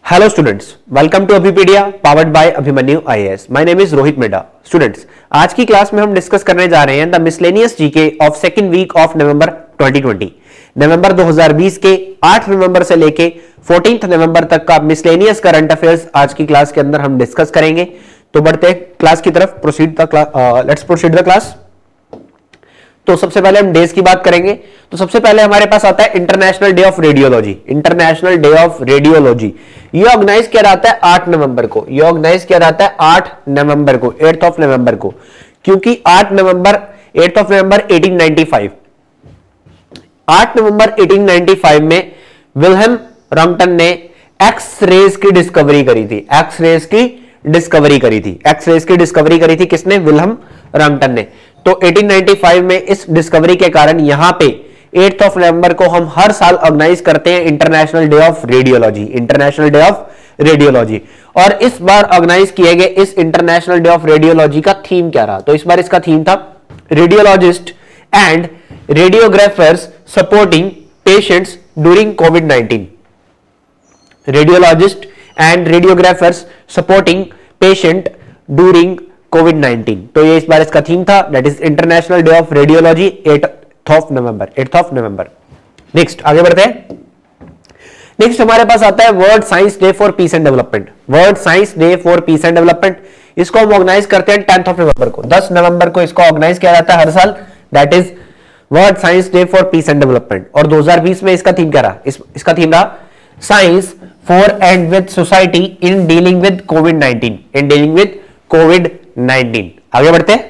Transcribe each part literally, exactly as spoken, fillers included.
Hello students, welcome to Abhipedia powered by Abhimanyu IAS. My name is Rohit Meda. Students, आज की class में हम डिस्कस करने जा रहे हैं the miscellaneous GK of second week of November twenty twenty. नवंबर दो हज़ार बीस के आठ नवंबर से लेके चौदह नवंबर तक का मिसलेनियस करंट अफेयर्स आज की क्लास के अंदर हम डिस्कस करेंगे। तो बढ़ते हैं क्लास की तरफ। Proceed the class, let's proceed the class. तो सबसे पहले हम डेज की बात करेंगे। तो सबसे पहले हमारे पास आता है international day of radiology. International day of radiology ये ऑर्गेनाइज किया जाता है आठ नवंबर को। ये ऑर्गेनाइज किया जाता है आठ नवंबर को, आठ ऑफ नवंबर को, क्योंकि आठ नवंबर आठ ऑफ नवंबर अठारह सौ पचानवे, आठ नवंबर अठारह सौ पचानवे में विल्हेम रॉन्गटन ने एक्स रेज की डिस्कवरी करी थी। एक्स रेज की डिस्कवरी करी थी एक्स रेज की डिस्कवरी करी थी किसने? विल्हेम रॉन्गटन ने। तो अठारह सौ पचानवे में इस डिस्कवरी के कारण यहां पे आठ ऑफ नवंबर को हम हर साल ऑर्गेनाइज करते हैं international day of radiology. International day of radiology. और इस बार ऑर्गेनाइज किए गए इस इंटरनेशनल डे ऑफ रेडियोलॉजी का थीम क्या रहा? तो इस बार इसका थीम था radiologist and radiographers supporting patients during COVID nineteen. Radiologist and radiographers supporting patient during COVID nineteen. तो ये इस बार इसका थीम था, that is international day of radiology आठ ऑफ नवंबर। आठ ऑफ नवंबर। नेक्स्ट आगे बढ़ते हैं। नेक्स्ट हमारे पास आता है world science day for peace and development. World science day for peace and development, इसको हम ऑर्गेनाइज करते हैं टेंथ ऑफ नवंबर को। दस नवंबर को इसको ऑर्गेनाइज किया जाता है हर साल, that is world science day for peace and development. और दो हज़ार बीस में इसका थीम क्या रहा? इस, इसका थीम रहा science for and with society in dealing with COVID nineteen. In dealing with COVID nineteen. आगे बढ़ते हैं।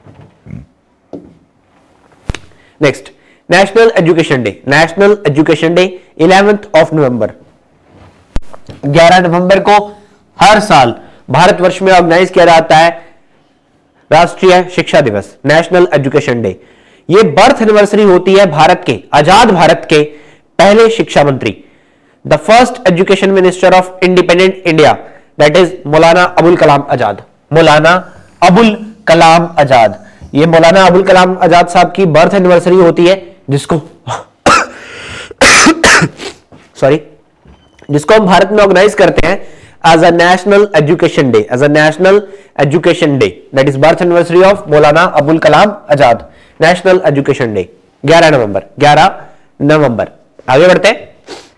Next national education day. National education day eleventh of November, ग्यारह नवंबर को हर साल भारतवर्ष में ऑर्गेनाइज किया जाता है राष्ट्रीय शिक्षा दिवस, नेशनल एजुकेशन डे। यह बर्थ एनिवर्सरी होती है भारत के, आजाद भारत के पहले शिक्षा मंत्री, the first education minister of independent India, that is Maulana Abul Kalam आजाद। मौलाना अबुल कलाम आजाद। ये मौलाना अबुल कलाम आजाद साहब की बर्थ एनिवर्सरी होती है, जिसको सॉरी जिसको हम भारत में ऑर्गेनाइज करते हैं as a national education day, as a national education day, that is birth anniversary of Maulana Abul Kalam Azad, national education day, ग्यारह नवंबर। ग्यारह नवंबर। आगे बढ़ते हैं।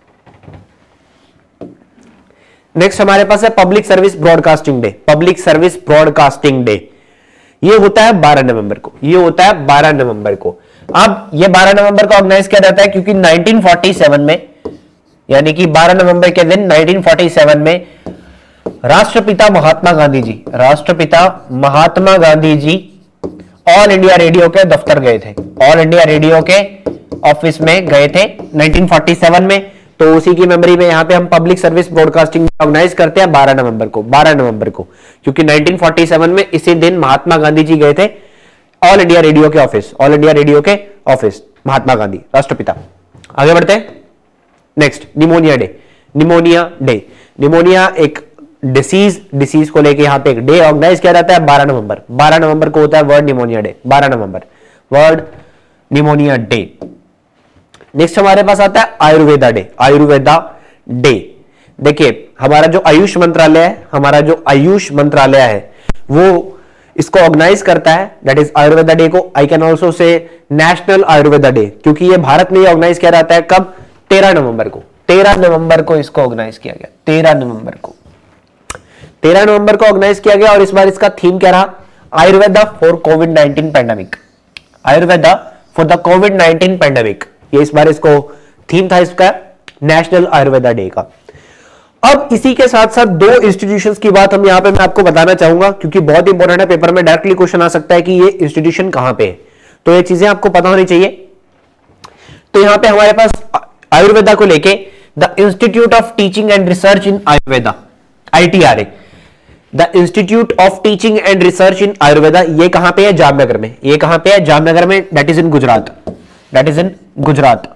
नेक्स्ट हमारे पास है public service broadcasting day. Public service broadcasting day ये होता है बारह नवंबर को। ये होता है बारह नवंबर को। अब ये बारह नवंबर को ऑर्गेनाइज किया जाता है क्योंकि नाइनटीन फोर्टी सेवन में, यानी कि बारह नवंबर के दिन नाइनटीन फोर्टी सेवन में राष्ट्रपिता महात्मा गांधी जी, राष्ट्रपिता Mahatma Gandhi ji all India radio के दफ्तर गए थे। ऑल इंडिया रेडियो के ऑफिस में गए थे नाइनटीन फोर्टी सेवन में। तो उसी की मेमोरी में यहां पे हम पब्लिक सर्विस ब्रॉडकास्टिंग ऑर्गेनाइज करते हैं बारह नवंबर को। बारह नवंबर को क्योंकि नाइनटीन फोर्टी सेवन में इसी दिन महात्मा गांधी जी गए थे ऑल इंडिया रेडियो के ऑफिस, ऑल इंडिया रेडियो के ऑफिस, महात्मा गांधी राष्ट्रपिता। आगे बढ़ते हैं। Next pneumonia day. Pneumonia day, pneumonia एक डिसीज, डिसीज को लेके यहां पे एक डे ऑर्गेनाइज किया जाता है बारह नवंबर। बारह नवंबर को होता है वर्ल्ड निमोनिया डे। बारह नवंबर वर्ल्ड निमोनिया डे। नेक्स्ट हमारे पास आता है आयुर्वेदा डे। आयुर्वेदा डे, देखिए हमारा जो आयुष मंत्रालय है, हमारा जो आयुष मंत्रालय है वो इसको ऑर्गेनाइज करता है, दैट इज आयुर्वेदा डे को। I can also say national Ayurveda day, क्योंकि ये भारत में ही ऑर्गेनाइज किया जाता है कब? तेरह नवंबर को। तेरह नवंबर को इसको ऑर्गेनाइज किया गया। तेरह नवंबर को तेरह नवंबर को ऑर्गेनाइज किया गया। और इस बार इसका थीम क्या रहा? Ayurveda for COVID nineteen pandemic. Ayurveda for the COVID nineteen pandemic, ये इस बार इसको थीम था इसका नेशनल आयुर्वेदा डे का। अब इसी के साथ साथ दो इंस्टीट्यूशंस की बात हम यहां पे मैं आपको बताना चाहूंगा, क्योंकि बहुत इंपॉर्टेंट है, पेपर में डायरेक्टली क्वेश्चन आ सकता है कि ये इंस्टीट्यूशन कहां पे है। तो ये चीजें आपको पता होनी चाहिए। तो यहां पे हमारे पास आयुर्वेदा को लेके the institute of teaching and research in Ayurveda, I T R A, the institute of teaching and research in Ayurveda, ये कहां पे है? जामनगर में। ये कहां पे है? जामनगर में, that is in Gujarat, that is in Gujarat.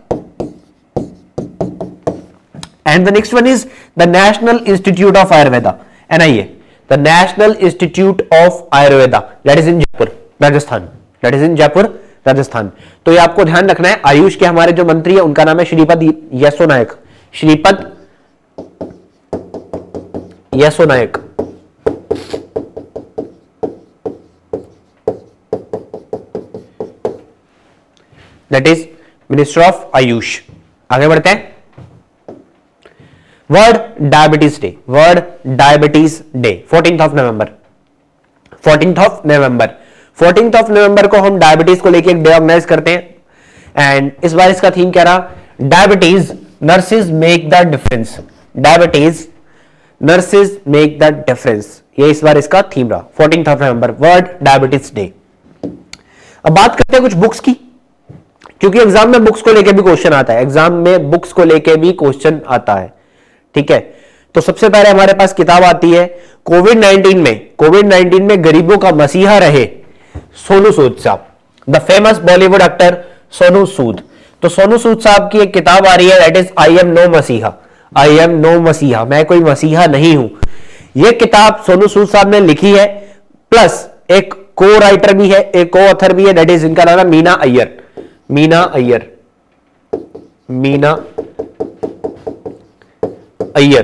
And the next one is the National Institute of Ayurveda, N I A, the National Institute of Ayurveda, that is in Jaipur, Rajasthan, that is in Jaipur, Rajasthan। तो ये आपको ध्यान रखना है। आयुष के हमारे जो मंत्री है उनका नाम है Shripad Yesso Naik. Shripad Yesso Naik, that is minister of Ayush. आगे बढ़ते हैं। World diabetes day, world diabetes day fourteenth of November, fourteenth of November, fourteenth of November को हम डायबिटीज को लेके एक डे ऑर्गेनाइज करते हैं। एंड इस बार इसका थीम क्या रहा? Diabetes nurses make the difference, diabetes nurses make the difference, ये इस बार इसका थीम रहा, fourteenth of November world diabetes day. अब बात करते हैं कुछ बुक्स की, क्योंकि एग्जाम में बुक्स को लेके भी क्वेश्चन आता है, एग्जाम में बुक्स को लेके भी क्वेश्चन आता है, ठीक है। तो सबसे पहले हमारे पास किताब आती है कोविड नाइनटीन में, कोविड नाइनटीन में गरीबों का मसीहा रहे Sonu Sood sahab, the famous Bollywood actor Sonu Sood. तो सोनू सूद साहब की एक किताब आ रही है, that is I am no messiah, I am no मसीहा, मैं कोई मसीहा नहीं हूं। यह किताब सोनू सूद साहब ने लिखी है, प्लस एक को राइटर भी है, एक को ऑथर भी है, दैट इज इनका नाम है मीना अय्यर, मीना अय्यर, मीना अय्यर।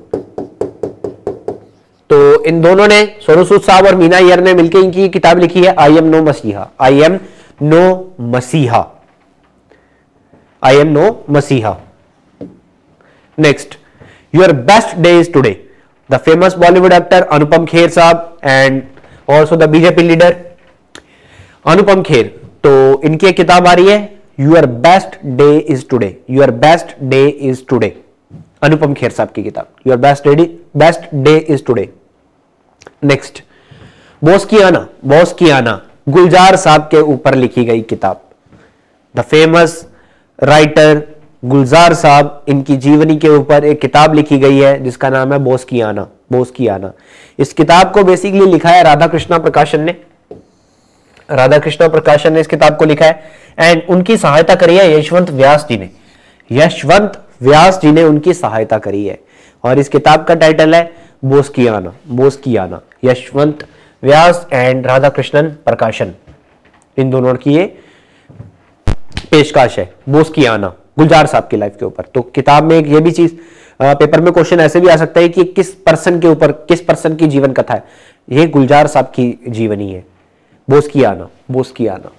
तो इन दोनों ने, सोनू सूद साहब और मीना अय्यर ने मिलकर इनकी किताब लिखी है आई am no messiah, I am no messiah, I am no messiah. Next, your best day is today, the famous Bollywood actor Anupam Kher sahab and also the BJP leader Anupam Kher. तो इनकी एक किताब आ रही है your best day is today, your best day is today, Anupam Kher sahab की किताब your best day, best day is today. Next, बॉस की आना, बॉस की आना गुलजार साहब के ऊपर लिखी गई किताब, द फेमस राइटर गुलजार साहब, इनकी जीवनी के ऊपर एक किताब लिखी गई है जिसका नाम है बॉस की आना, बॉस की आना। इस किताब को बेसिकली लिखा है राधा कृष्णा प्रकाशन ने, राधा कृष्णा प्रकाशन ने इस किताब को लिखा है एंड उनकी सहायता करी है यशवंत व्यास जी ने, यशवंत व्यास जी ने उनकी सहायता करी है। और इस किताब का टाइटल है बोस की आना, बोस की आना, यशवंत व्यास एंड राधा कृष्णन प्रकाशन, इन दोनों की ये पेशकाश है, बोस की आना, गुलजार साहब की लाइफ के ऊपर। तो किताब में एक ये भी चीज, पेपर में क्वेश्चन ऐसे भी आ सकता है कि किस पर्सन के ऊपर, किस पर्सन की जीवन कथा है, ये गुलजार साहब की जीवनी है, बोस की आना, बोस की आना।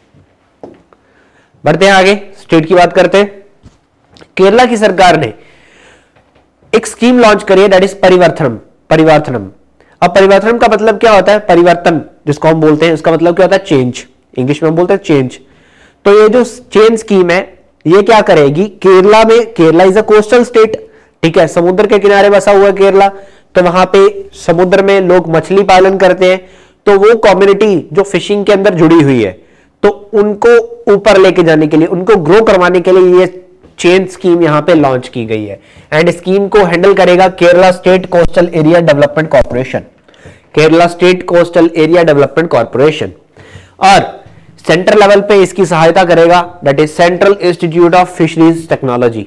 बढ़ते हैं आगे, स्टेट की बात करते हैं। केरला की सरकार ने एक स्कीम लॉन्च करी है, दैट इज परिवर्तनम, परिवर्तनम। अब परिवर्तनम का मतलब क्या होता है? परिवर्तन जिसको हम बोलते हैं, उसका मतलब क्या होता है? चेंज, इंग्लिश में हम बोलते हैं चेंज। तो ये जो चेंज स्कीम है ये क्या करेगी? केरला में, Kerala is a coastal state, ठीक है, समुद्र के किनारे बसा हुआ है केरला, तो वहां पे समुद्र में लोग मछली पालन करते हैं, तो वो कम्युनिटी जो फिशिंग के अंदर जुड़ी हुई है, तो उनको ऊपर लेके जाने के लिए, उनको ग्रो करवाने के लिए ये चेन स्कीम यहां पे लॉन्च की गई है। एंड स्कीम को हैंडल करेगा Kerala state coastal area development corporation, Kerala state coastal area development corporation. और सेंट्रल लेवल पे इसकी सहायता करेगा, that is central institute of fisheries technology,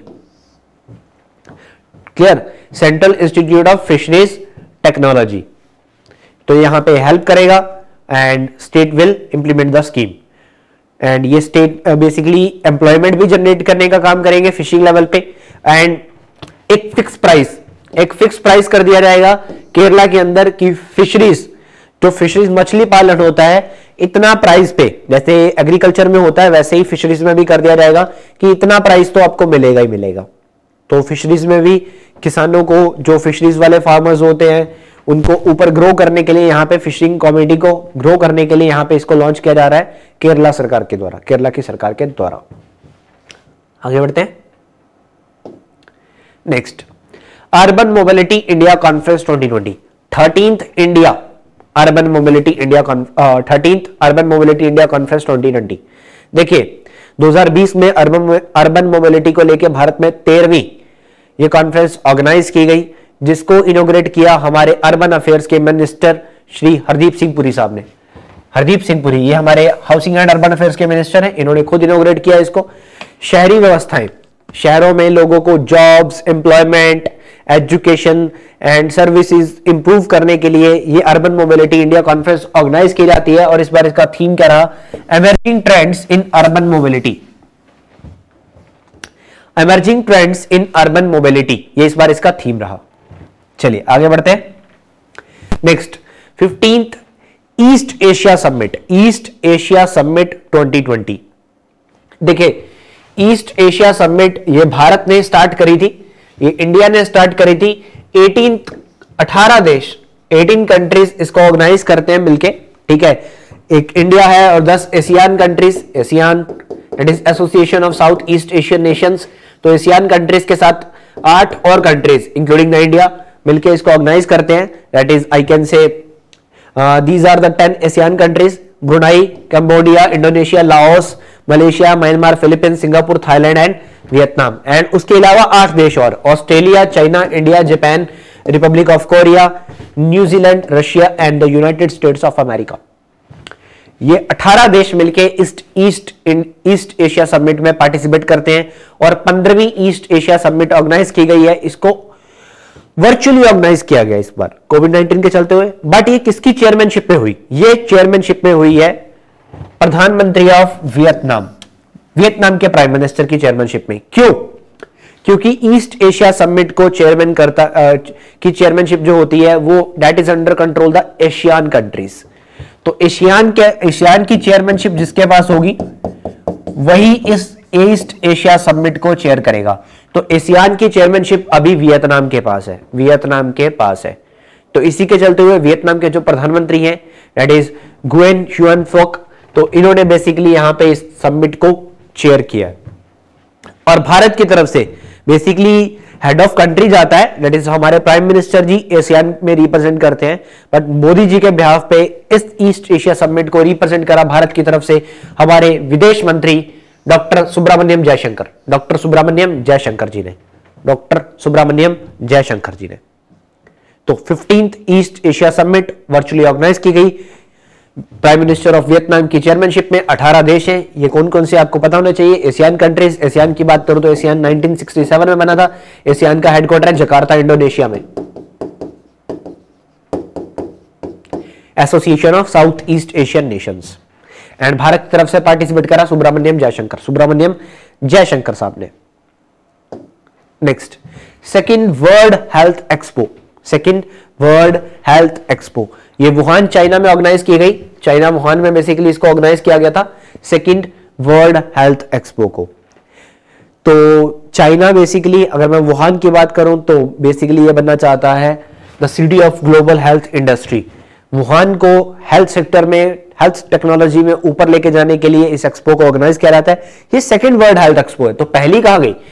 clear, central institute of fisheries technology. तो यहां पे हेल्प करेगा and state will implement the scheme. And ये स्टेट बेसिकली एम्प्लॉयमेंट भी जनरेट करने का काम करेंगे फिशिंग लेवल पे। एंड एक फिक्स प्राइस, एक फिक्स प्राइस कर दिया जाएगा केरला के अंदर की फिशरीज, जो फिशरीज मछली पालन होता है, इतना प्राइस पे, जैसे एग्रीकल्चर में होता है वैसे ही फिशरीज में भी कर दिया जाएगा कि इतना प्राइस तो आपको मिलेगा ही मिलेगा। तो फिशरीज में भी किसानों को, जो फिशरीज वाले फार्मर्स होते हैं, उनको ऊपर ग्रो करने के लिए, यहाँ पे फिशिंग कम्युनिटी को ग्रो करने के लिए यहाँ पे इसको लॉन्च किया जा रहा है केरला सरकार के द्वारा, केरला की सरकार के द्वारा। आगे बढ़ते हैं। Next, urban mobility India conference twenty twenty, thirteenth India urban mobility India thirteenth urban mobility India conference twenty twenty. देखिए दो हज़ार बीस में अर्बन अर्बन मोबिलिटी को लेकर भारत में तेरहवीं ये कॉन्फ्रेंस ऑर्गेनाइज की गई, जिसको इनोग्रेट किया हमारे अर्बन अफेयर्स के मिनिस्टर श्री हरदीप सिंह पुरी साहब ने। हरदीप सिंह पुरी ये हमारे हाउसिंग एंड अर्बन अफेयर्स के मिनिस्टर हैं, इन्होंने खुद इनोग्रेट किया इसको। शहरी व्यवस्थाएं, शहरों में लोगों को jobs, employment, education and services improve करने के लिए ये urban mobility India conference organise की जाती है। और इस बार इसका थीम क्या रहा? Emerging trends in urban mobility, emerging trends in urban mobility, ये इस बार इसका थीम रहा। चलिए आगे बढ़ते हैं। Next fifteenth East Asia summit, East Asia summit twenty twenty. देखिए ईस्ट एशिया समिट ये भारत ने स्टार्ट करी थी, ये इंडिया ने स्टार्ट करी थी। अठारह अठारह देश, अठारह कंट्रीज इसको ऑर्गेनाइज करते हैं मिलके, ठीक है। एक इंडिया है और दस ASEAN countries, ASEAN that is association of South East Asian nations. तो एशियान कंट्रीज के साथ आठ और कंट्रीज इंक्लूडिंग द इंडिया मिलके इसको ऑर्गेनाइज करते हैं। That is I can say these are the ten ASEAN countries, Brunei, Cambodia, Indonesia, Laos, Malaysia, Myanmar, Philippines, Singapore, Thailand and Vietnam. And उसके अलावा आठ देश और, Australia, China, India, Japan, Republic of Korea, New Zealand, Russia and the United States of America. ये अठारह देश मिलके east east east Asia summit में पार्टिसिपेट करते हैं और पंद्रहवीं ईस्ट एशिया समिट ऑर्गेनाइज की गई है। इसको वर्चुअली ऑर्गेनाइज किया गया इस बार कोविड नाइनटीन के चलते हुए। बट ये किसकी चेयरमैनशिप में हुई? ये चेयरमैनशिप में हुई है प्रधानमंत्री ऑफ वियतनाम, वियतनाम के प्राइम मिनिस्टर की चेयरमैनशिप में। क्यों? क्योंकि ईस्ट एशिया समिट को चेयरमैन करता आ, की चेयरमैनशिप जो होती है वो that is under control the ASEAN countries. तो एशियान के एशियान की चेयरमैनशिप जिसके पास होगी वही इस ईस्ट एशिया समिट को चेयर करेगा। तो एशियान की चेयरमैनशिप अभी वियतनाम के पास है, वियतनाम के पास है। तो इसी के चलते हुए वियतनाम के जो प्रधानमंत्री हैं दैट इज गुएन हुआन फोक, तो इन्होंने बेसिकली यहां पे इस समिट को चेयर किया। और भारत की तरफ से बेसिकली हेड ऑफ कंट्री जाता है, दैट इज हमारे प्राइम मिनिस्टर जी एशियान में रिप्रेजेंट करते हैं। बट मोदी जी के बिहाफ पे इस ईस्ट एशिया समिट को रिप्रेजेंट करा भारत की तरफ से हमारे विदेश मंत्री डॉक्टर सुब्रमण्यम जयशंकर, डॉक्टर सुब्रमण्यम जयशंकर जी ने, डॉक्टर सुब्रमण्यम जयशंकर जी ने। तो fifteenth East Asia summit virtually organise की गई प्राइम मिनिस्टर ऑफ वियतनाम की चेयरमैनशिप में। अठारह देश हैं, ये कौन कौन से आपको पता होना चाहिए। एशियान कंट्रीज, एशियान की बात करूं तो एशियान नाइनटीन सिक्सटी सेवन में बना था। एशियान का हेडक्वार्टर है जकार्ता, इंडोनेशिया में। Association of South East Asian nations. And Bharat की तरफ से पार्टिसिपेट करा सुब्रमण्यम जयशंकर, सुब्रमण्यम जयशंकर साहब ने। Next second world health expo, second world health expo ये वुहान चाइना में ऑर्गेनाइज की गई। चाइना वुहान में बेसिकली इसको ऑर्गेनाइज किया गया था सेकेंड वर्ल्ड हेल्थ एक्सपो को। तो चाइना बेसिकली अगर मैं वुहान की बात करूं तो बेसिकली ये बनना चाहता है the city of global health industry. Wuhan को हेल्थ सेक्टर में, हेल्थ टेक्नोलॉजी में ऊपर लेके जाने के लिए इस एक्सपो को ऑर्गेनाइज किया जाता है। ये सेकेंड वर्ल्ड हेल्थ एक्सपो है। तो पहली कहां गई?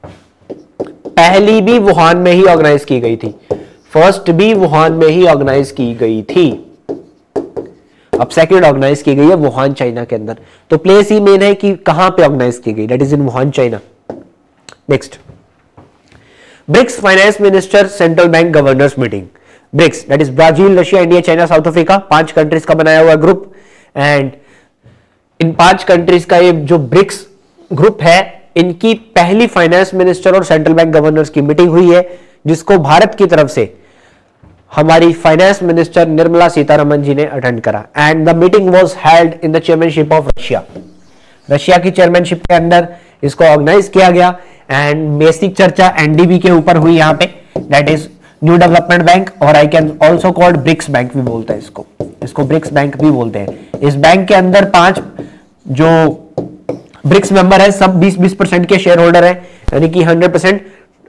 पहली भी वुहान में ही ऑर्गेनाइज की गई थी, फर्स्ट भी वुहान में ही ऑर्गेनाइज की गई थी। अब सेकंड ऑर्गेनाइज की गई है वुहान चाइना के अंदर। तो प्लेस ही मेन है कि कहां पे ऑर्गेनाइज की गई, that is in Wuhan China. Next BRICS finance minister central bank governors meeting. BRICS that is Brazil, Russia, India, China, South Africa, पांच कंट्रीज का बनाया हुआ ग्रुप। एंड इन पांच कंट्रीज का ये जो ब्रिक्स ग्रुप है इनकी पहली फाइनेंस मिनिस्टर और सेंट्रल बैंक गवर्नर्स की मीटिंग हुई है, जिसको भारत की तरफ से हमारी फाइनेंस मिनिस्टर निर्मला सीतारमन जी ने अटेंड करा। And the meeting was held in the chairmanship of Russia, Russia की चेयरमैनशिप के अंदर इसको ऑर्गेनाइज किया गया। एंड बेसिक चर्चा एनडीबी के ऊपर हुई यहाँ पे, that is new development bank, और I can also called BRICS bank भी बोलते हैं इसको, इसको ब्रिक्स बैंक भी बोलते हैं। इस बैंक के अंदर पांच जो ब्रिक्स मेंबर है सब बीस बीस परसेंट के शेयर होल्डर है, यानी कि hundred percent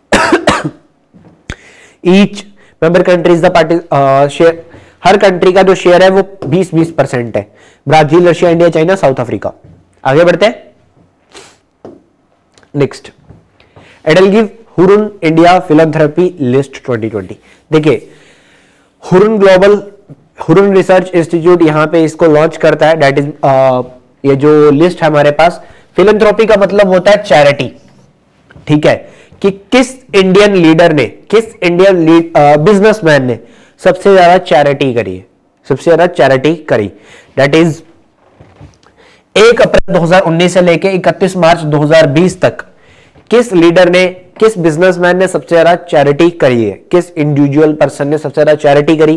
each member countries the party share, हर कंट्री का जो शेयर है वो बीस बीस परसेंट है। Brazil, Russia, India, China, South Africa. आगे बढ़ते हैं। Next EdelGive Hurun India philanthropy list twenty twenty. देखिए Hurun global, Hurun research institute यहां पे इसको लॉन्च करता है। दैट इज ये जो लिस्ट है हमारे पास, फिलैंथ्रोपी का मतलब होता है चैरिटी, ठीक है, कि किस इंडियन लीडर ने, किस इंडियन बिजनेसमैन ने सबसे ज्यादा चैरिटी करी है, सबसे ज्यादा चैरिटी करी। दैट इज एक अप्रैल दो हज़ार उन्नीस से लेके इकतीस मार्च दो हज़ार बीस तक किस लीडर ने, किस बिजनेसमैन ने सबसे ज्यादा चैरिटी करी है, किस इंडिविजुअल पर्सन ने सबसे ज्यादा चैरिटी करी।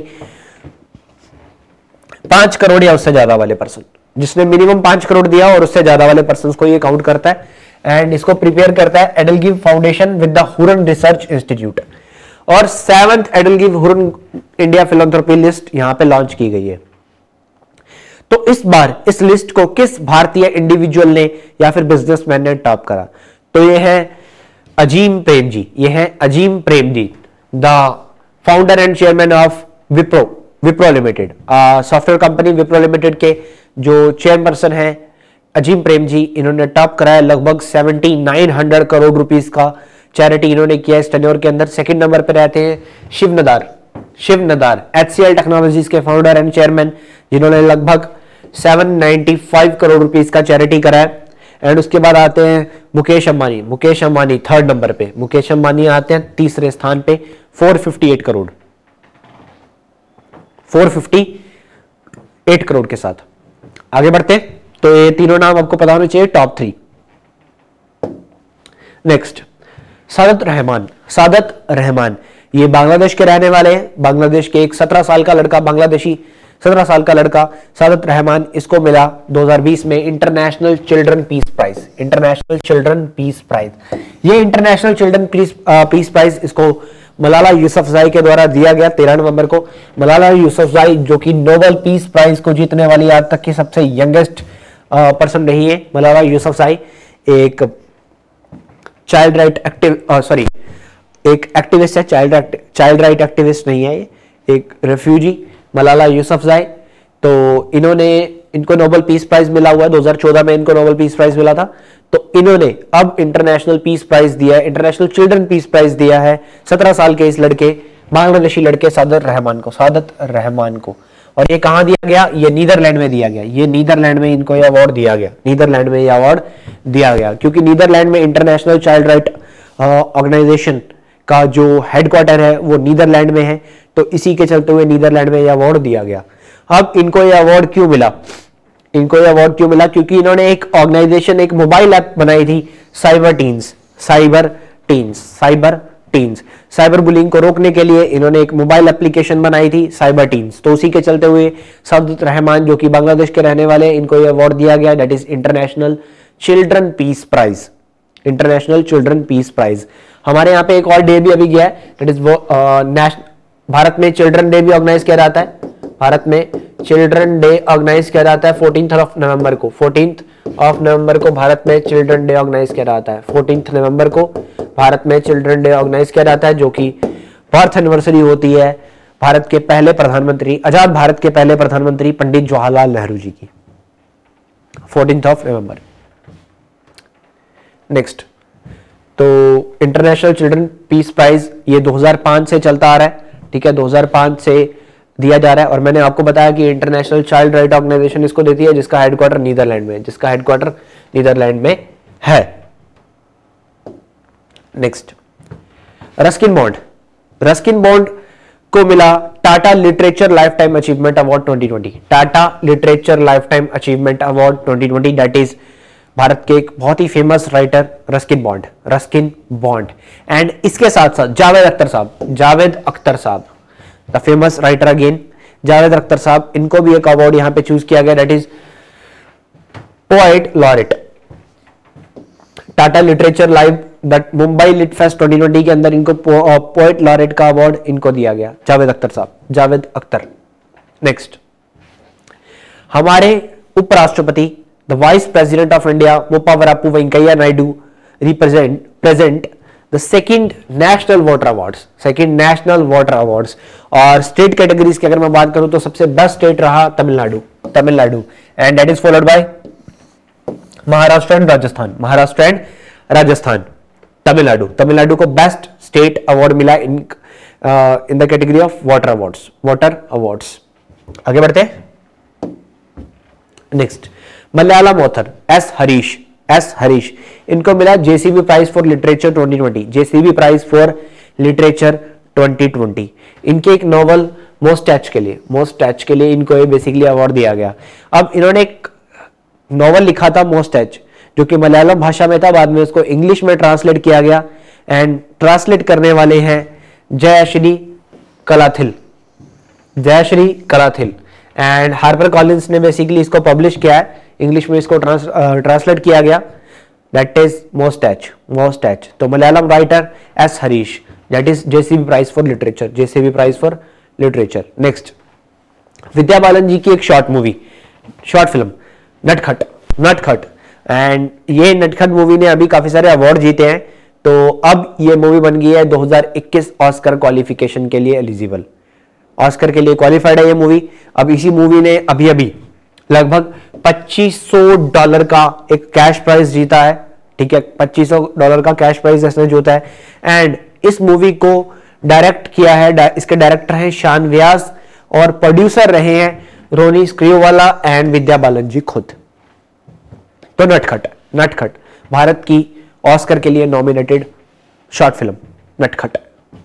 पांच करोड़ या उससे ज्यादा वाले पर्सन, जिसने मिनिमम पांच करोड़ दिया और उससे ज्यादा वाले पर्सन को ये काउंट करता है। एंड इसको प्रिपेयर करता है EdelGive foundation with the Hurun research institute. और seventh EdelGive Hurun India philanthropy list यहां पे लॉन्च की गई है। तो इस बार इस लिस्ट को किस भारतीय इंडिविजुअल ने या फिर बिजनेसमैन ने टॉप करा? तो ये है अजीम प्रेम जी, ये है Azim Premji, the founder and chairman of Wipro Wipro limited, software company Wipro limited के जो चेयरपर्सन है अजीम प्रेम जी, इन्होंने टॉप कराया लगभग seventy nine hundred crore rupees का चैरिटी इन्होंने किया इस टेन्योर के अंदर। सेकंड नंबर पर रहते हैं शिव नदार, शिव नदार एचसीएल टेक्नोलॉजीज के फाउंडर एंड चेयरमैन, जिन्होंने लगभग सात सौ पचानवे करोड़ रुपीस का चैरिटी कराया। एंड उसके बाद आते हैं मुकेश अंबानी, मुकेश अंबानी थर्ड नंबर पे, मुकेश अंबानी आते हैं तीसरे स्थान पे चार सौ अट्ठावन करोड़, चार सौ अट्ठावन करोड़ के साथ। आगे बढ़ते तो ये तीनों नाम आपको पता होने चाहिए, top three. Next Saadat Rahman, Saadat Rahman ये बांग्लादेश के रहने वाले हैं, बांग्लादेश के एक सत्रह साल का लड़का, बांग्लादेशी सत्रह साल का लड़का सादत रहमान, इसको मिला दो हज़ार बीस में international children peace prize, international children peace prize. ये international children peace peace prize इसको मलाला यूसुफजई के द्वारा दिया गया तेरह नवंबर को। मलाला यूसुफजई जो कि नोबेल पीस प्राइज को जीतने वाली आज तक की सबसे यंगेस्ट पर्सन रही है मलाला यूसुफजई, एक चाइल्ड राइट एक्टिव सॉरी एक एक्टिविस्ट है, चाइल्ड चाइल्ड राइट एक्टिविस्ट नहीं है, एक रेफ्यूजी मलाला यूसुफजई। तो इन्होंने इनको नोबेल पीस प्राइज मिला हुआ है, दो हज़ार चौदह में इनको नोबेल पीस प्राइज मिला था। तो इन्होंने अब इंटरनेशनल पीस प्राइज दिया है, इंटरनेशनल चिल्ड्रन पीस प्राइज दिया है सत्रह साल के इस लड़के बांग्लादेशी लड़के सादत रहमान को, सादत रहमान को। और ये कहां दिया गया? ये नीदरलैंड में दिया गया, ये नीदरलैंड में इनको ये अवार्ड दिया गया, नीदरलैंड में ये अवार्ड दिया गया क्योंकि नीदरलैंड में इंटरनेशनल चाइल्ड राइट ऑर्गेनाइजेशन का जो हेडक्वार्टर है वो नीदरलैंड में है, तो इसी के चलते हुए नीदरलैंड में यह अवार्ड दिया गया। अब इनको यह अवार्ड क्यों मिला? इनको यह अवार्ड क्यों मिला? क्योंकि इन्होंने एक ऑर्गेनाइजेशन, एक मोबाइल ऐप बनाई थी cyber teens, cyber teens, cyber teens, cyber bullying को रोकने के लिए इन्होंने एक मोबाइल एप्लीकेशन बनाई थी साइबर टीन्स। तो उसी के चलते हुए सादत रहमान जो कि बांग्लादेश के रहने वाले, इनको यह अवार्ड दिया गया, that is international children peace prize, international children peace prize. हमारे यहाँ पे एक और डे भी अभी गया है, दैट इज वो नेशनल, भारत में चिल्ड्रन डे भी ऑर्गेनाइज किया जाता है, भारत में चिल्ड्रन डे ऑर्गेनाइज किया जाता है फोर्टीन्थ ऑफ नवंबर को, फोर्टीन्थ ऑफ नवंबर को भारत में चिल्ड्रन डे ऑर्गेनाइज किया जाता है, फोर्टीन्थ नवंबर को भारत में चिल्ड्रन डे ऑर्गेनाइज किया जाता है, जो कि बर्थ एनिवर्सरी होती है भारत के पहले प्रधानमंत्री, आजाद भारत के पहले प्रधानमंत्री पंडित जवाहरलाल नेहरू जी की, फोर्टीन्थ ऑफ नवंबर। नेक्स्ट, तो इंटरनेशनल चिल्ड्रन पीस प्राइज ये दो हज़ार पाँच से चलता आ रहा है, ठीक है, दो हज़ार पाँच से दिया जा रहा है। और मैंने आपको बताया कि इंटरनेशनल चाइल्ड राइट ऑर्गेनाइजेशन इसको देती है, जिसका हेडक्वार्टर नीदरलैंड में, जिसका हेडक्वार्टर नीदरलैंड में है। Next, Ruskin Bond, Ruskin Bond को मिला Tata literature lifetime achievement award twenty twenty, Tata literature lifetime achievement award twenty twenty, that is Bharat के एक बहुत ही famous writer Ruskin Bond, Ruskin Bond. And इसके साथ साथ Javed Akhtar sahab, Javed Akhtar sahab the famous writer again, Javed Akhtar sahab, इनको भी एक अवार्ड यहां पे चूज किया गया, that is poet laureate, Tata literature live that Mumbai lit fest twenty twenty के अंदर इनको पोएट लॉरेट का अवार्ड इनको दिया गया, जावेद अख्तर साहब, जावेद अख्तर। नेक्स्ट, हमारे उपराष्ट्रपति the vice president of India Muppavarapu Venkaiah Naidu represent present the second national water awards, second national water awards. और स्टेट कैटेगरीज की अगर मैं बात करूं तो सबसे बेस्ट स्टेट रहा Tamil Nadu, Tamil Nadu, and that is followed by Maharashtra and Rajasthan, Maharashtra and Rajasthan, Tamil Nadu, Tamil Nadu को बेस्ट स्टेट अवार्ड मिला in in the category of water awards, water awards. आगे बढ़ते हैं। Next, Malayalam author S Harish, S Harish, इनको मिला JCB prize for literature twenty twenty, JCB prize for literature twenty twenty. इनके एक novel मोस्टैच के लिए, मोस्टैच के लिए इनको ये बेसिकली अवार्ड दिया गया। अब इन्होंने एक नॉवल लिखा था मोस्टैच, जो कि मलयालम भाषा में था, बाद में उसको इंग्लिश में ट्रांसलेट किया गया, एंड ट्रांसलेट करने वाले हैं Jayashree Kalathil, Jayashree Kalathil. And Harper Collins ने बेसिकली इसको पब्लिश किया है, इंग्लिश में इसको ट्रांस ट्रांसलेट किया गया, दैट इज मोस्टैच, मोस्टैच। तो Malayalam writer S Harish, that is JCB prize for literature, JCB prize for literature. Next, Vidya Balan ji की एक शॉर्ट मूवी, शॉर्ट फिल्म नटखट, नटखट एंड ये नटखट मूवी ने अभी काफी सारे अवार्ड जीते हैं, तो अब ये मूवी बन गई है दो हज़ार इक्कीस ऑस्कर क्वालिफिकेशन के लिए एलिजिबल, ऑस्कर के लिए क्वालिफाइड है ये मूवी। अब इसी मूवी ने अभी अभी लगभग पच्चीस सौ डॉलर का एक कैश प्राइज जीता है, ठीक है, पच्चीस सौ डॉलर का कैश प्राइज इसने जीता है। एंड इस मूवी को डायरेक्ट किया है, इसके डायरेक्टर हैं शान व्यास और प्रोड्यूसर रहे हैं रोनी स्क्रियोवाला एंड विद्या बालन जी खुद। तो नटखट, नटखट भारत की ऑस्कर के लिए nominated short film Natkhat.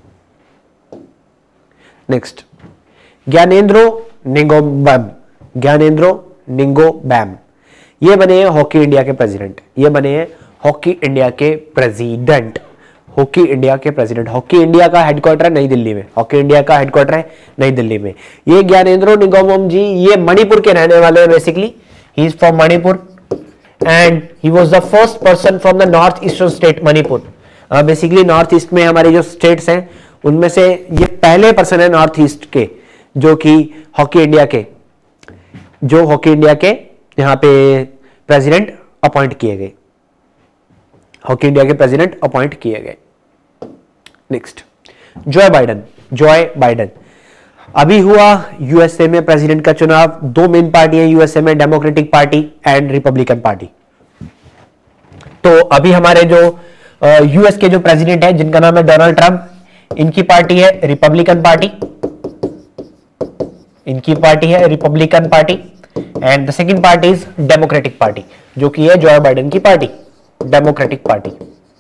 Next, Gyanendro Ningombam, Gyanendro Ningombam ये बने हैं हॉकी इंडिया के प्रेसिडेंट, ये बने हैं हॉकी इंडिया के प्रेसिडेंट, हॉकी इंडिया के प्रेसिडेंट। हॉकी इंडिया का हेडक्वार्टर है नई दिल्ली में, हॉकी इंडिया का हेडक्वार्टर है नई दिल्ली में। ये ज्ञानेंद्रो निंगोबैम जी ये मणिपुर के रहने वाले हैं, basically he is from Manipur and he was the first person from the north eastern state Manipur. Basically north east में हमारी जो स्टेट्स हैं उनमें से ये पहले पर्सन है नॉर्थ ईस्ट के जो कि हॉकी इंडिया के, जो हॉकी इंडिया के यहां पे प्रेसिडेंट अपॉइंट किए गए, हॉकी इंडिया के प्रेसिडेंट अपॉइंट किए गए। Next, Joe Biden, Joe Biden अभी हुआ यूएसए में प्रेसिडेंट का चुनाव। दो मेन पार्टी है यूएसए में, democratic party and republican party. तो अभी हमारे जो यूएस के जो प्रेसिडेंट है जिनका नाम है डोनाल्ड ट्रंप, इनकी पार्टी है रिपब्लिकन पार्टी, इनकी पार्टी है republican party and the second party is democratic party जो कि है जॉय बाइडेन की पार्टी, डेमोक्रेटिक पार्टी।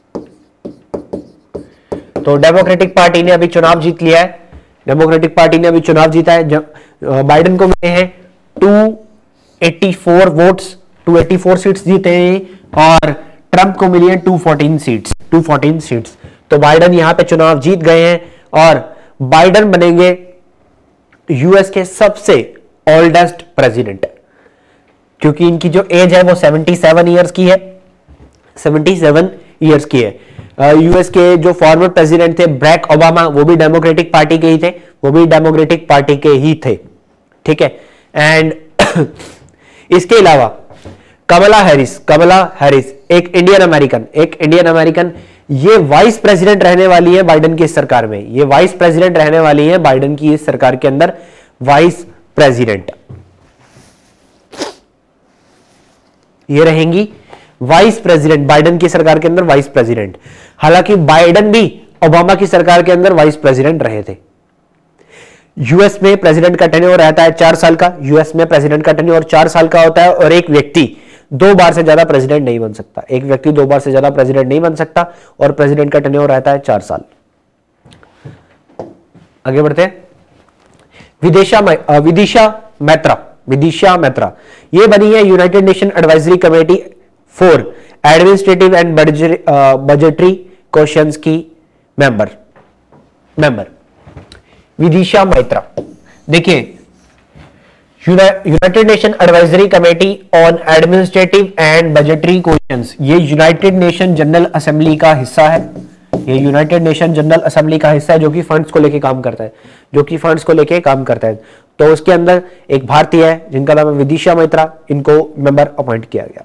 तो डेमोक्रेटिक पार्टी ने अभी चुनाव जीत लिया है, डेमोक्रेटिक पार्टी ने अभी चुनाव जीता है। बाइडेन को मिले हैं दो सौ चौरासी वोट्स, दो सौ चौरासी सीट्स जीते हैं और ट्रंप को मिली हैं दो सौ चौदह सीट्स, दो सौ चौदह सीट्स। तो बाइडेन यहां पे चुनाव जीत गए हैं और बाइडेन बनेंगे यूएस के सबसे ओल्डेस्ट प्रेसिडेंट, क्योंकि इनकी जो एज है वो सतहत्तर इयर्स की है, सतहत्तर इयर्स की है। यूएस के जो फॉर्मर प्रेसिडेंट थे ब्रैक ओबामा, वो भी डेमोक्रेटिक पार्टी के ही थे, वो भी डेमोक्रेटिक पार्टी के ही थे, ठीक है। एंड इसके अलावा कमला हैरिस, कमला हैरिस एक इंडियन अमेरिकन, एक इंडियन अमेरिकन, ये वाइस प्रेसिडेंट रहने वाली है बाइडेन की इस सरकार में, ये वाइस प्रेसिडेंट रहने वाली है बाइडेन की इस सरकार के अंदर, वाइस प्रेसिडेंट ये रहेंगी वाइस प्रेसिडेंट बाइडेन की सरकार के अंदर, वाइस प्रेसिडेंट। हालांकि बाइडेन भी ओबामा की सरकार के अंदर वाइस प्रेसिडेंट रहे थे। यूएस में प्रेसिडेंट का टेन्योर रहता है चार साल का, यूएस में प्रेसिडेंट का टेन्योर चार साल का होता है और एक व्यक्ति दो बार से ज्यादा प्रेसिडेंट नहीं बन सकता, एक व्यक्ति दो बार से ज्यादा प्रेसिडेंट नहीं बन सकता और प्रेसिडेंट का टेन्योर रहता है चार साल। आगे बढ़ते हैं, विदिशा विदिशा मैत्रा, विदिशा मैत्रा ये बनी है United Nation advisory committee for administrative and budgetary questions की मेंबर, मेंबर विदिशा मैत्रा। देखिए, United Nation advisory committee on administrative and budgetary questions, ये यूनाइटेड नेशन जनरल असेंबली का हिस्सा है, ये यूनाइटेड नेशन जनरल असेंबली का हिस्सा है जो कि फंड्स को लेके काम करता है, जो कि फंड्स को लेके काम करता है। तो उसके अंदर एक भारतीय है जिनका नाम है विदिशा मैत्रा, इनको मेंबर अपॉइंट किया गया।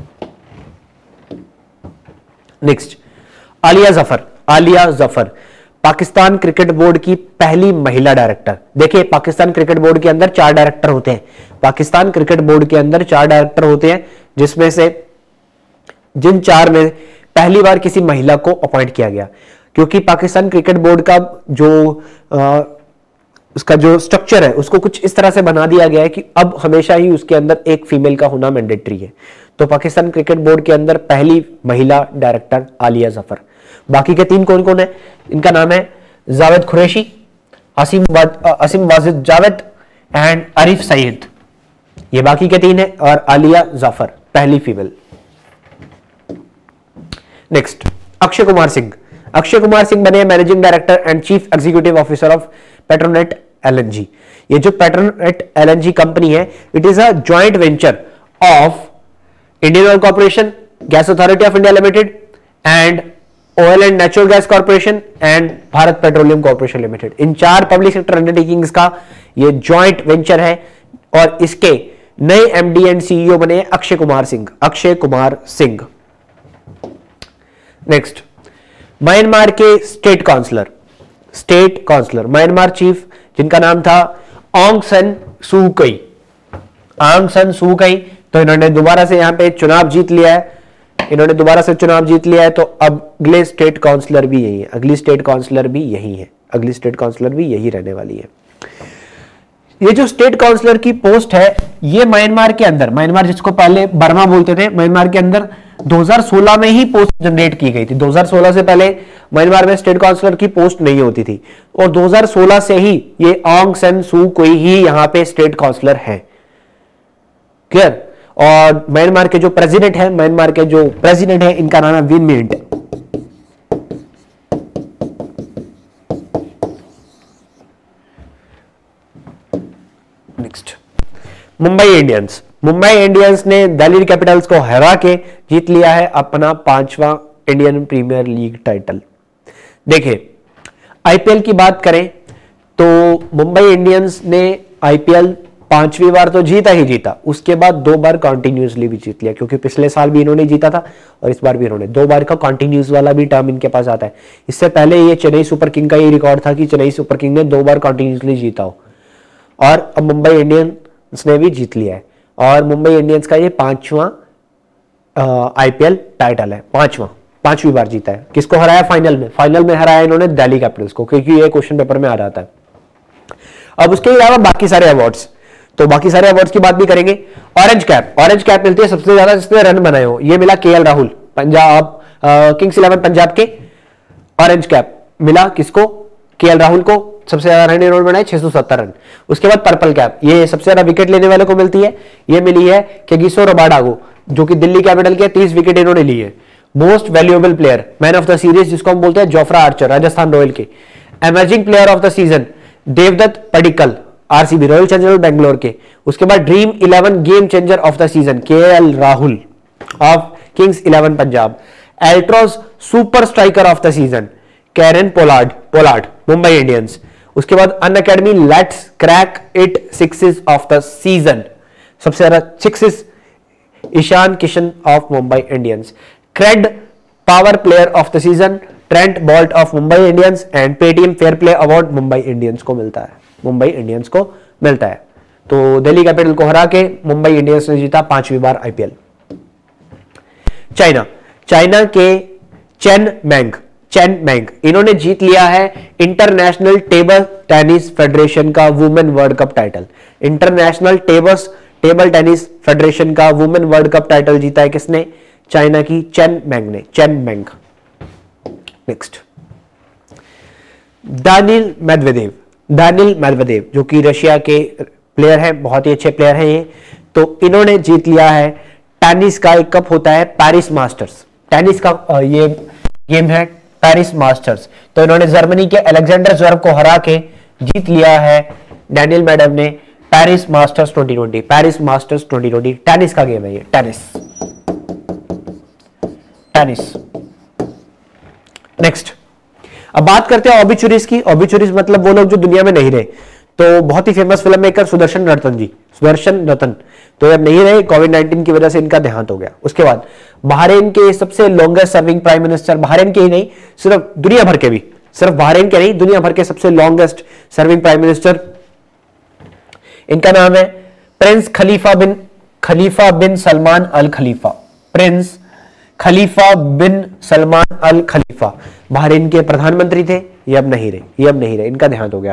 Next, Aliya Zafar, Aliya Zafar Pakistan cricket board की पहली महिला डायरेक्टर। देखिए, पाकिस्तान क्रिकेट बोर्ड के अंदर चार डायरेक्टर होते हैं, पाकिस्तान क्रिकेट बोर्ड के अंदर चार डायरेक्टर होते हैं, जिसमें से जिन चार में पहली बार किसी महिला को अपॉइंट किया गया, क्योंकि पाकिस्तान क्रिकेट बोर्ड का जो आ, उसका जो स्ट्रक्चर है उसको कुछ इस तरह से बना दिया गया है कि अब हमेशा ही उसके अंदर एक फीमेल का होना मैंडेटरी है। तो पाकिस्तान क्रिकेट बोर्ड के अंदर पहली महिला डायरेक्टर आलिया जफर। बाकी के तीन कौन कौन है? इनका नाम है जावेद कुरैशी, असीम असीम वाजिद जावेद एंड आरिफ सईद। ये बाकी के तीन है और आलिया जफर पहली फीमेल। नेक्स्ट, अक्षय कुमार सिंह। अक्षय कुमार सिंह बने managing director and chief executive officer of Petronet LNG. ये जो पेट्रोनेट एलएनजी कंपनी है, it is a joint venture of Indian oil corporation, gas authority of India limited and oil and natural gas corporation and Bharat petroleum corporation limited. इन चार public sector undertakings का ये joint venture है और इसके नए MD and CEO बने Akshay Kumar Singh, Akshay Kumar Singh. Next, Myanmar के state counsellor, state counsellor Myanmar chief जिनका नाम था ऑंग सन सू कई, ऑंग सन सू कई। तो इन्होंने दोबारा से यहां पे चुनाव जीत लिया है, इन्होंने दोबारा से चुनाव जीत लिया है। तो अब अगले स्टेट काउंसलर भी यही है, अगली स्टेट काउंसलर भी यही है, अगली स्टेट काउंसलर भी यही रहने वाली है। ये जो स्टेट काउंसलर की पोस्ट है ये म्यांमार के अंदर, म्यांमार जिसको पहले बर्मा बोलते थे, म्यांमार के अंदर दो हज़ार सोलह में ही पोस्ट जनरेट की गई थी। दो हज़ार सोलह से पहले म्यांमार में स्टेट काउंसलर की पोस्ट नहीं होती थी और दो हज़ार सोलह से ही ये ऑंग सन सू कोई ही यहां पे स्टेट काउंसलर है। क्लियर? और म्यांमार के जो प्रेसिडेंट है, म्यांमार के जो प्रेसिडेंट है इनका नाम है Win Myint. Next, Mumbai Indians. Mumbai Indians ने दिल्ली कैपिटल्स को हरा के जीत लिया है अपना पांचवा इंडियन प्रीमियर लीग टाइटल। देखिए, आईपीएल की बात करें तो मुंबई इंडियंस ने आईपीएल पांचवी बार तो जीता ही जीता, उसके बाद दो बार कंटिन्यूसली भी जीत लिया, क्योंकि पिछले साल भी इन्होंने जीता था और इस बार भी इन्होंने दो बार का कंटिन्यूस वाला भी टर्म इनके पास आता है। इससे पहले ये चेन्नई सुपर किंग का ये रिकॉर्ड था कि चेन्नई सुपर किंग ने दो बार कंटिन्यूसली जीता हो, और अब मुंबई इंडियंस ने भी जीत लिया है और मुंबई इंडियंस का ये पांचवा आईपीएल टाइटल है, पांचवा, पांचवी बार जीता है। किसको हराया फाइनल में? फाइनल में हराया इन्होंने दिल्ली कैपिटल्स को, क्योंकि ये क्वेश्चन पेपर में आ जाता है। अब उसके अलावा बाकी सारे अवार्ड्स, तो बाकी सारे अवार्ड्स की बात भी करेंगे। ऑरेंज कैप, ऑरेंज कैप मिलती है सबसे ज्यादा जिसने रन बनाए हो, ये मिला KL Rahul, Punjab Kings Eleven Punjab के। ऑरेंज कैप मिला किसको? केएल राहुल को, सबसे ज्यादा रन इन्होंने बनाए छह सौ सत्तर रन। उसके बाद पर्पल कैप, ये सबसे ज्यादा विकेट लेने वाले को मिलती है, ये मिली है केगिसो रबाडागो जो कि दिल्ली कैपिटल के, तीस विकेट इन्होंने लिए है। Most valuable player, man of the series जिसको हम बोलते हैं जोफ्रा आर्चर, राजस्थान रॉयल के। Emerging player of the season Devdutt Padikkal, RCB Royal Challengers Bangalore के। उसके बाद dream eleven game changer of the season KL Rahul of Kings Eleven Punjab. Altroz super striker of the season Kieron Pollard, Pollard Mumbai Indians. उसके बाद Unacademy let's crack it sixes of the season, सबसे ज्यादा sixes Ishan Kishan of Mumbai Indians. CRED power player of the season Trent Boult of Mumbai Indians and Paytm fair play award Mumbai Indians को मिलता है, Mumbai Indians को मिलता है। तो दिल्ली कैपिटल को हरा के मुंबई इंडियंस ने जीता पांचवी बार आईपीएल। चाइना, चाइना के चेन मैंग, चेन मैंग इन्होंने जीत लिया है इंटरनेशनल टेबल टेनिस फेडरेशन का women world cup title. International table table tennis federation का वुमेन वर्ल्ड कप टाइटल जीता है किसने? चाइना की चेन मैंग ने, Chen Meng. Next, Daniil Medvedev, Daniil Medvedev जो कि रशिया के प्लेयर हैं, बहुत ही अच्छे प्लेयर हैं ये। तो इन्होंने जीत लिया है टेनिस का एक कप होता है पेरिस मास्टर्स, टेनिस का ये गेम है पेरिस मास्टर्स। तो इन्होंने जर्मनी के अलेक्जेंडर ज़्वेरेव को हरा के जीत लिया है डैनियल मेडवेदेव ने Paris Masters twenty twenty, Paris Masters twenty twenty. Tennis का गेम है ये, टेनिस, टेनिस। नेक्स्ट, अब बात करते हैं ऑबिचुरीज की। ऑबिचुरीज मतलब वो लोग जो दुनिया में नहीं रहे। तो बहुत ही famous film maker Sudarshan Ratan ji, Sudarshan Ratan तो अब नहीं रहे, कोविड नाइनटीन की वजह से इनका देहांत हो गया। उसके बाद बहरीन के सबसे longest serving prime minister, Bahrain के ही नहीं सिर्फ दुनिया भर के भी, सिर्फ बहरीन के नहीं दुनिया भर के सबसे लॉन्गेस्ट सर्विंग प्राइम मिनिस्टर, इनका नाम है prince Khalifa bin Khalifa bin Salman Al Khalifa, prince Khalifa bin Salman Al Khalifa Bahrain के प्रधानमंत्री थे। ये अब नहीं रहे, ये अब नहीं रहे, इनका देहांत हो गया।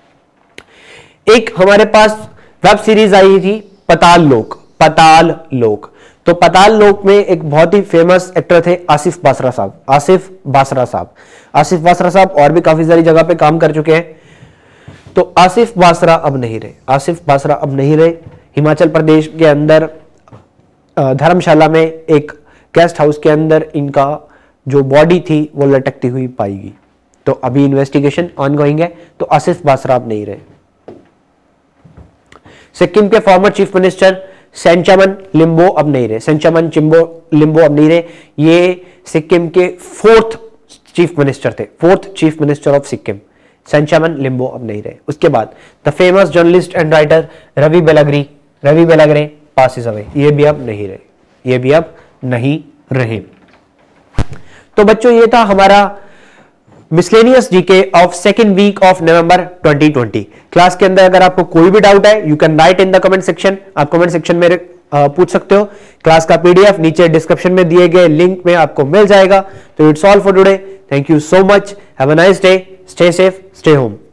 एक हमारे पास वेब सीरीज आई थी पताल लोक, पताल लोक। तो पताल लोक में एक बहुत ही फेमस एक्टर थे आसिफ बासरा साहब, आसिफ बासरा साहब। आसिफ बासरा साहब और भी काफी सारी जगह पे काम कर चुके हैं। तो आसिफ बासरा अब नहीं रहे, आसिफ बासरा अब नहीं रहे। हिमाचल प्रदेश के अंदर धर्मशाला में एक गेस्ट हाउस के अंदर इनका जो बॉडी थी वो लटकती हुई पाई गई। तो अभी इन्वेस्टिगेशन ऑनगोइंग है। तो आसिफ बासरा अब नहीं रहे। सिक्किम के former chief minister Sanchaman Limboo अब नहीं रहे, सेंचामन चिम्बो लिम्बो अब नहीं रहे। ये सिक्किम के फोर्थ चीफ मिनिस्टर थे, fourth chief minister of Sikkim. Sanchaman Limboo अब नहीं रहे। उसके बाद the famous journalist and writer Ravi Belagere, Ravi Belagere passes away, ये भी अब नहीं रहे, ये भी अब नहीं रहे। तो बच्चों ये था हमारा miscellaneous GK of second week of November twenty twenty. Class के अंदर अगर आपको कोई भी डाउट है, you can write in the comment section, आप कमेंट सेक्शन में आ, पूछ सकते हो। क्लास का पीडीएफ नीचे डिस्क्रिप्शन में दिए गए लिंक में आपको मिल जाएगा। तो it's all for today, thank you so much, have a nice day, stay safe, stay home.